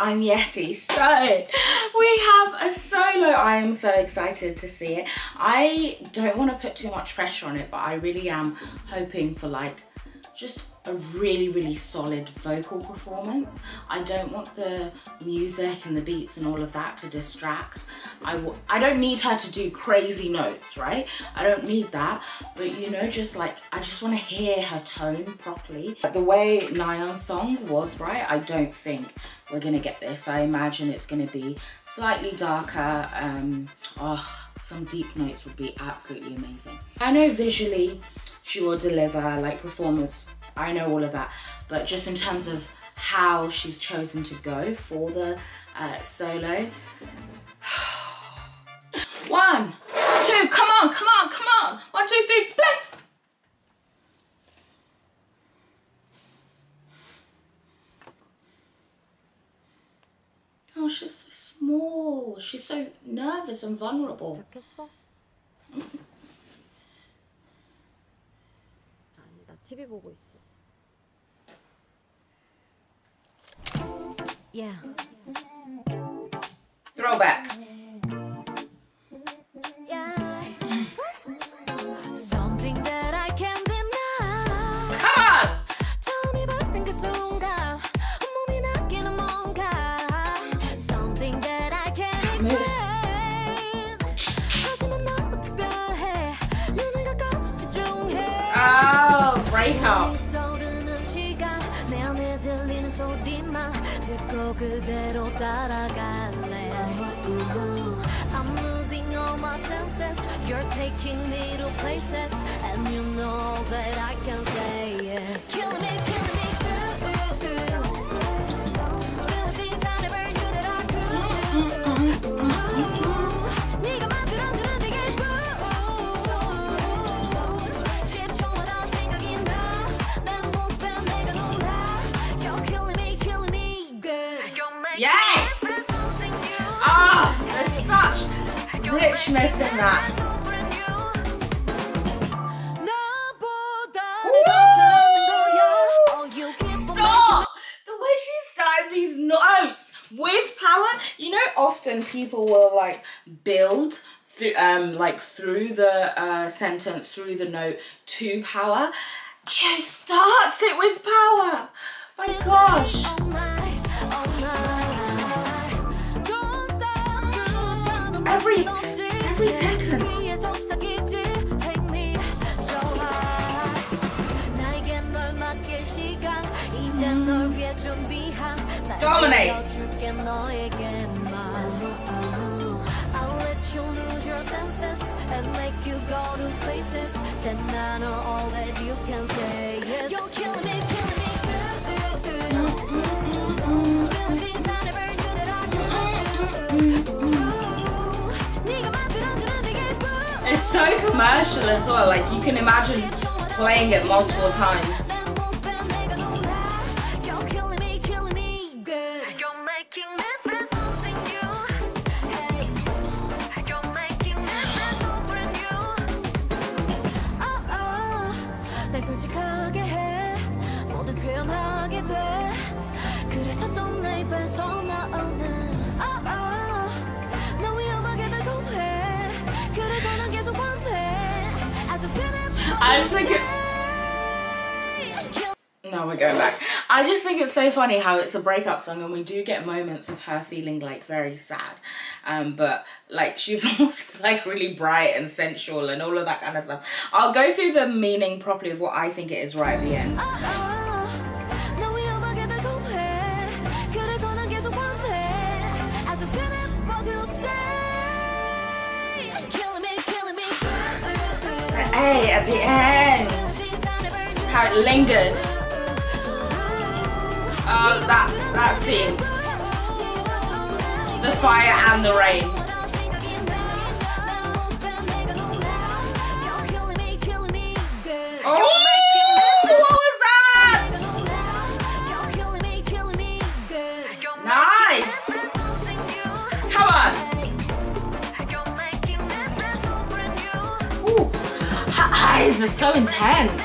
I'm Yeti. So we have a solo. I am so excited to see it. I don't want to put too much pressure on it, but I really am hoping for like just a really solid vocal performance. I don't want the music and the beats and all of that to distract. I don't need her to do crazy notes, right? I don't need that, but you know, just like, I just want to hear her tone properly. The way Nayeon's song was, right, I don't think we're gonna get this. I imagine it's gonna be slightly darker. Some deep notes would be absolutely amazing. I know visually she will deliver, like performance, I know all of that, but just in terms of how she's chosen to go for the solo. 1, 2, come on. 1, 2, 3, play. Oh, she's so small. She's so nervous and vulnerable. TV 보고 있었어. Yeah. Throwback. Yeah. Something that I can't deny. Come on. 처음이 봤던 그 순간 몸이 낚이는 뭔가. Something that I can't explain. 하지만 너무 특별해. 눈을 감고서 집중해. Break up. I'm losing all my senses. You're taking me to places, and you know that I can say yes. Killing me, killing me. Feel the things I never knew that I could. 네가 만들어주는 되게 Yes! There's such richness in that. Stop! The way she's starting these notes with power. You know, often people will like build through, through the sentence, through the note to power. She starts it with power. My gosh. Every second. Dominate. I'll let you lose your senses and make you go to places. Then I know all that you can say. Yes. You're killing me, killing me. Feel the things I never knew that I could. It's so commercial as well, like you can imagine playing it multiple times. I just think it's... No, we're going back. I just think it's so funny how it's a breakup song and we do get moments of her feeling like very sad. But like she's almost like really bright and sensual and all of that kind of stuff. I'll go through the meaning properly of what I think it is right at the end. Hey, at the end, how it lingered. Oh, that scene. The fire and the rain. Oh, what was that? Nice. Come on. Her eyes are so intense.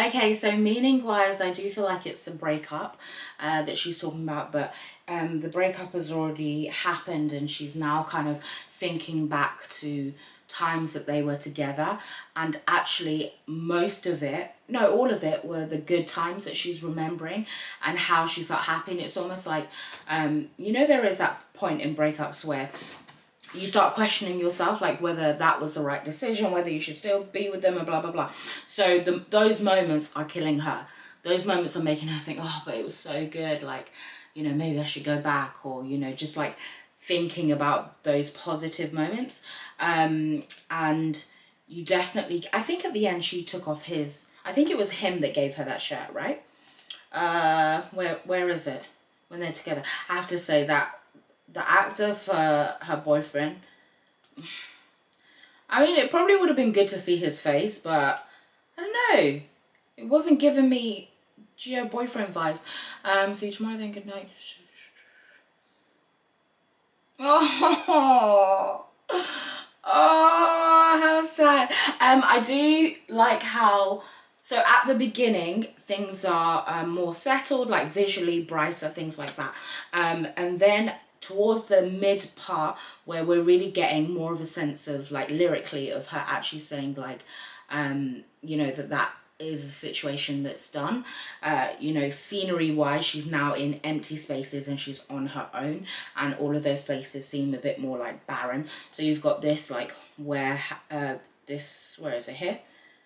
Okay, so meaning wise, I do feel like it's the breakup that she's talking about, but the breakup has already happened and she's now kind of thinking back to times that they were together, and actually most of it, no, all of it were the good times that she's remembering and how she felt happy. And it's almost like, you know, there is that point in breakups where you start questioning yourself, like whether that was the right decision, whether you should still be with them and blah, blah, blah. So those moments are killing her. Those moments are making her think, oh, but it was so good. Like, you know, maybe I should go back, or, you know, just like thinking about those positive moments. And you definitely, I think at the end she took off his, I think it was him that gave her that shirt, right? Where is it? When they're together. I have to say that the actor for her boyfriend, I mean, it probably would have been good to see his face, but I don't know. It wasn't giving me Gio boyfriend vibes. See you tomorrow then, good night. Oh, how sad. I do like how, so at the beginning, things are more settled, like visually brighter, things like that. And then towards the mid part where we're really getting more of a sense of like lyrically of her actually saying like, you know, that is a situation that's done. You know, scenery wise, she's now in empty spaces and she's on her own, and all of those places seem a bit more like barren. So you've got this like where where is it here?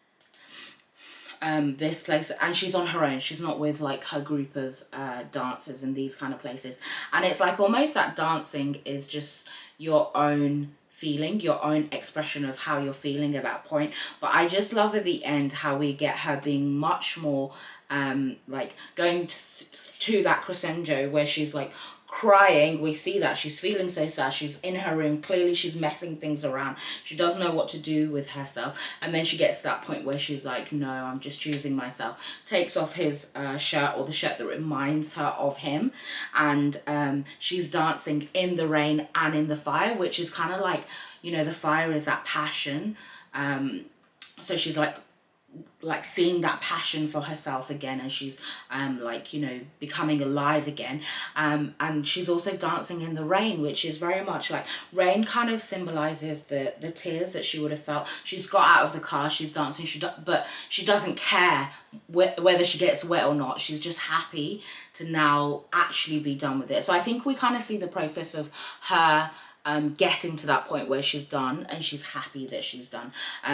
This place, and she's on her own. She's not with like her group of dancers and these kind of places. And it's like almost that dancing is just your own feeling, your own expression of how you're feeling at that point. But I just love at the end how we get her being much more like going to that crescendo where she's like crying. We see that she's feeling so sad. She's in her room. Clearly she's messing things around. She doesn't know what to do with herself. And then she gets to that point where she's like, no, I'm just choosing myself. Takes off his shirt, or the shirt that reminds her of him. And she's dancing in the rain and in the fire, which is kind of like, you know, the fire is that passion. So she's like seeing that passion for herself again, and she's like, you know, becoming alive again. And she's also dancing in the rain, which is very much like, rain kind of symbolizes the tears that she would have felt. She's got out of the car, she's dancing, but she doesn't care whether she gets wet or not. She's just happy to now actually be done with it. So I think we kind of see the process of her getting to that point where she's done and she's happy that she's done.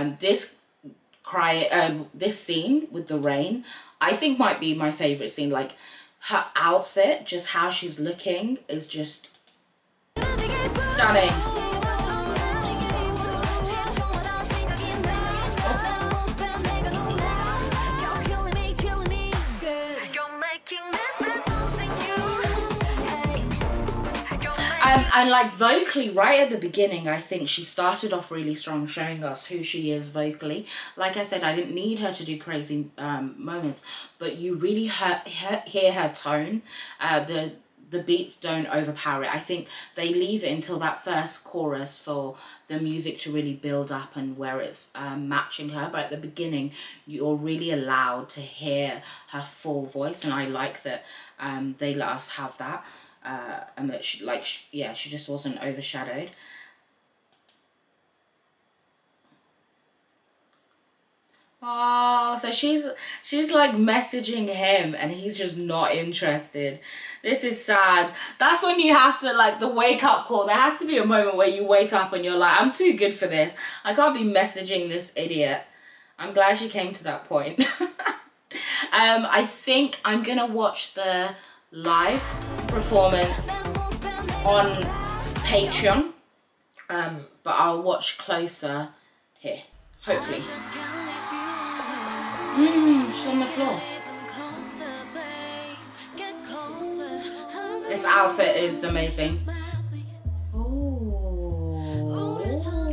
This scene with the rain, I think might be my favorite scene. Like her outfit, just how she's looking is just stunning. And like vocally, right at the beginning, I think she started off really strong, showing us who she is vocally. Like I said, I didn't need her to do crazy moments, but you really hear her tone. The beats don't overpower it. I think they leave it until that first chorus for the music to really build up and where it's matching her. But at the beginning, you're really allowed to hear her full voice, and I like that they let us have that. And that she, like, yeah, she just wasn't overshadowed. Oh, so she's like messaging him and he's just not interested. This is sad. That's when you have to, like, the wake up call. There has to be a moment where you wake up and you're like, I'm too good for this. I can't be messaging this idiot. I'm glad she came to that point. I think I'm gonna watch the live performance on Patreon, but I'll watch closer here, hopefully. She's on the floor. This outfit is amazing. Ooh.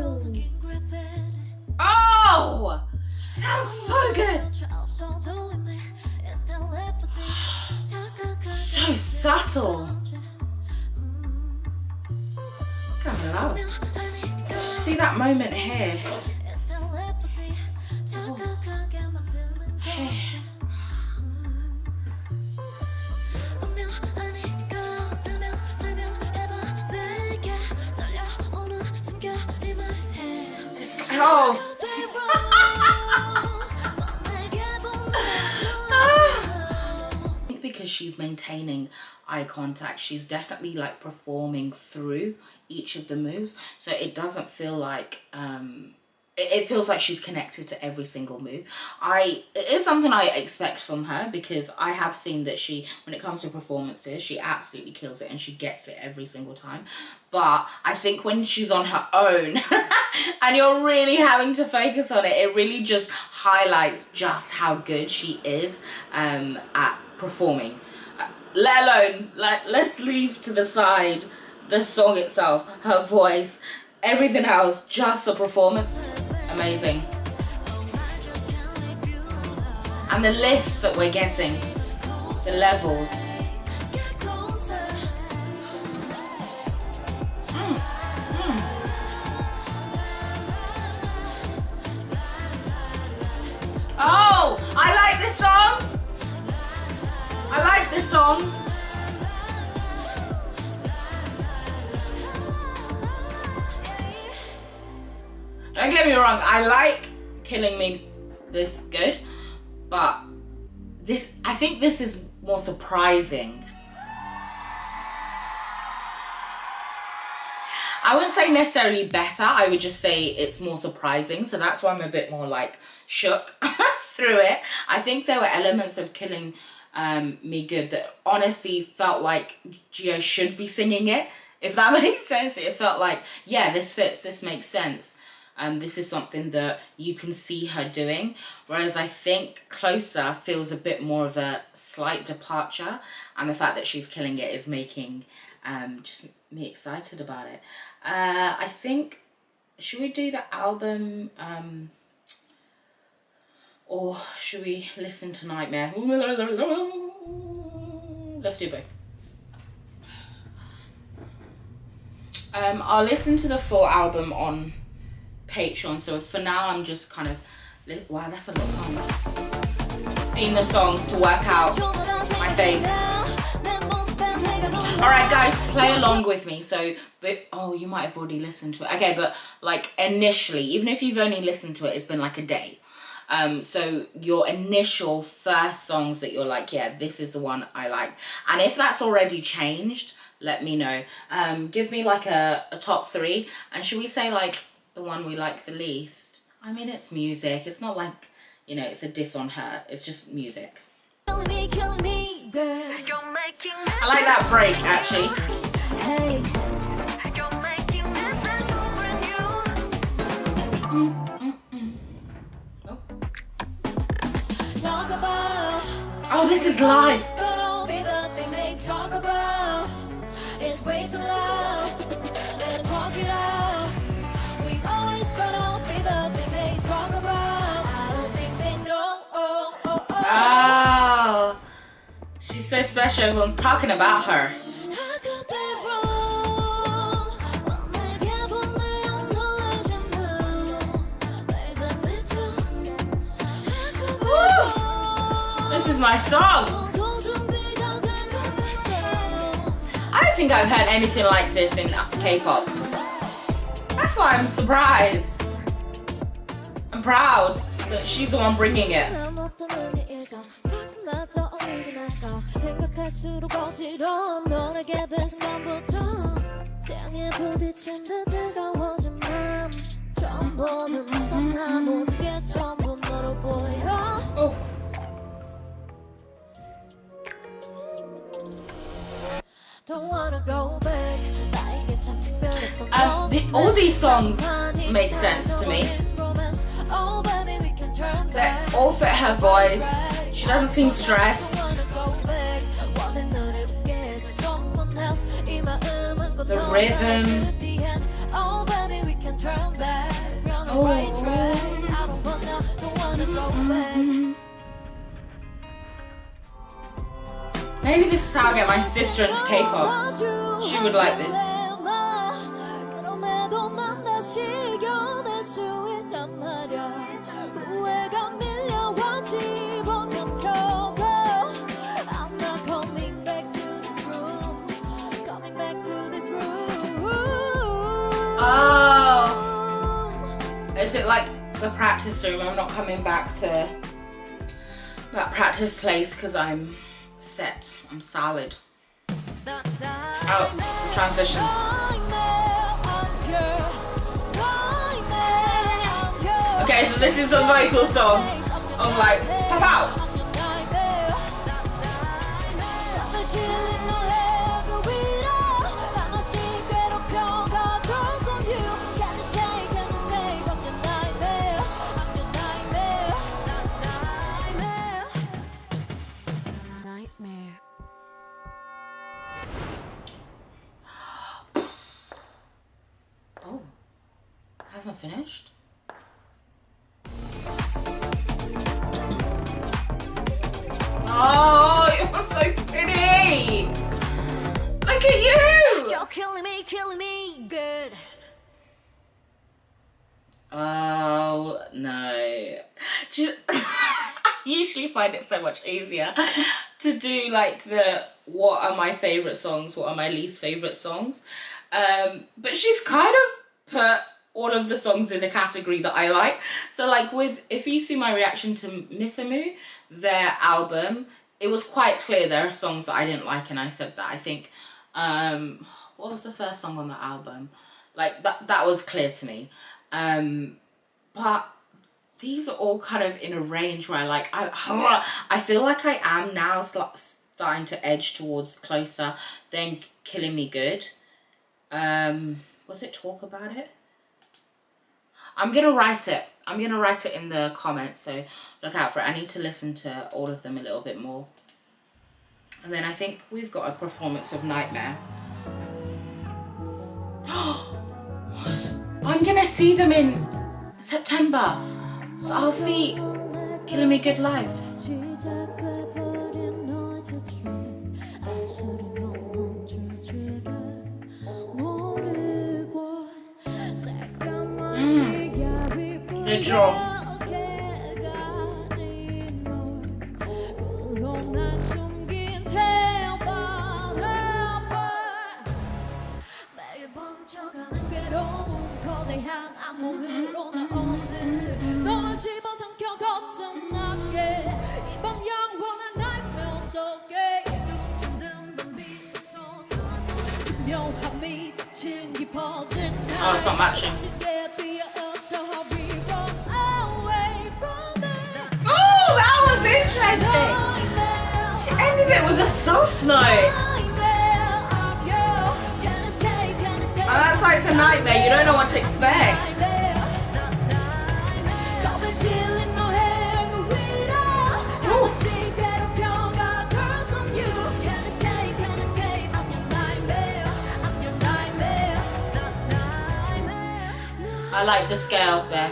Oh! Sounds so good! So subtle. God, see that moment here? Oh. Here. Oh. Because she's maintaining eye contact, she's definitely like performing through each of the moves, so it doesn't feel like it feels like she's connected to every single move. It is something I expect from her, because I have seen that she, when it comes to performances, she absolutely kills it and she gets it every single time. But I think when she's on her own and you're really having to focus on it, it really just highlights just how good she is at performing. Let alone, like, let's leave to the side the song itself, her voice, everything else, just the performance. Amazing. And the lifts that we're getting, the levels. Oh, I like this song. I like this song. Don't get me wrong, I like Killing Me this good, but this, I think this is more surprising. I wouldn't say necessarily better, I would just say it's more surprising, so that's why I'm a bit more like shook through it. I think there were elements of Killing Me Good that honestly felt like Gio should be singing it, if that makes sense. It felt like, yeah, this fits, this makes sense. This is something that you can see her doing, whereas I think Closer feels a bit more of a slight departure, and the fact that she's killing it is making just me excited about it. I think, should we do the album or should we listen to Nightmare? Let's do both. I'll listen to the full album on Patreon, so for now I'm just kind of, wow, that's a lot of songs, seeing the songs to work out my faves. Alright guys, play along with me. So, oh, you might have already listened to it, okay, but like initially, even if you've only listened to it, it's been like a day, so your initial first songs that you're like, yeah, this is the one I like, and if that's already changed, let me know. Give me like a top 3, and should we say like the one we like the least? I mean, it's music. It's not like, you know, it's a diss on her. It's just music. I like that break, actually. Oh, this is live. It's way too loud. Let them talk it out. We always gonna be the thing they talk about. I don't think they know. Oh, she's so special. Everyone's talking about her. Woo! This is my song. I don't think I've heard anything like this in K-pop. That's why I'm surprised. I'm proud that she's the one bringing it. Oh. Don't wanna go back. All these songs make sense to me. They all fit her voice. She doesn't seem stressed. The rhythm. Maybe this is how I get my sister into K-pop. She would like this. Oh, it's it like the practice room? I'm not coming back to that practice place because I'm set. I'm solid. Oh, transitions. Okay, so this is a vocal song of like, pop out. Oh, hasn't finished. Oh, you're so pretty. Look at you. You're killing me good. Oh no. I usually find it so much easier to do like the what are my favorite songs, what are my least favorite songs. But she's kind of put all of the songs in a category that I like. So like if you see my reaction to Misamu, their album, it was quite clear there are songs that I didn't like, and I said that. I think, what was the first song on the album? Like that was clear to me. But these are all kind of in a range where I feel like I am now starting to edge towards Closer than Killing Me Good. Was it Talk About It? I'm gonna write it. I'm gonna write it in the comments, so look out for it. I need to listen to all of them a little bit more. And then I think we've got a performance of Nightmare. I'm gonna see them in September, so I'll see Killing Me Good live. The draw. Oh, it's not matching. Oh, that was interesting. She ended it with a soft note. Oh, that's like a nightmare. You don't know what to expect. I like the scale there.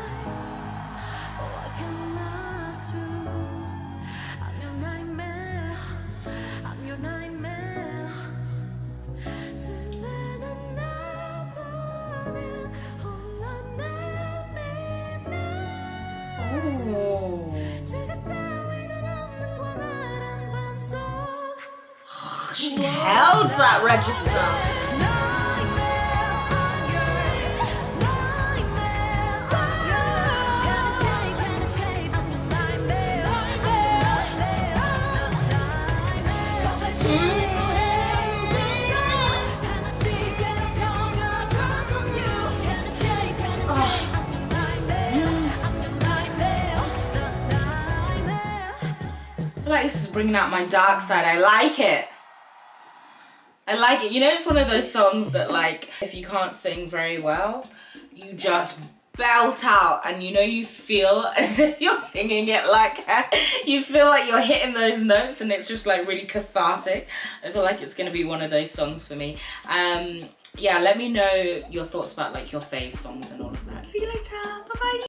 She held that register. I feel like this is bringing out my dark side. I like it. I like it. You know, it's one of those songs that, like, if you can't sing very well, you just belt out, and you know, you feel as if you're singing it like you feel like you're hitting those notes, and it's just like really cathartic. I feel like it's gonna be one of those songs for me. Yeah, let me know your thoughts about like your fave songs and all of that. See you later. Bye bye.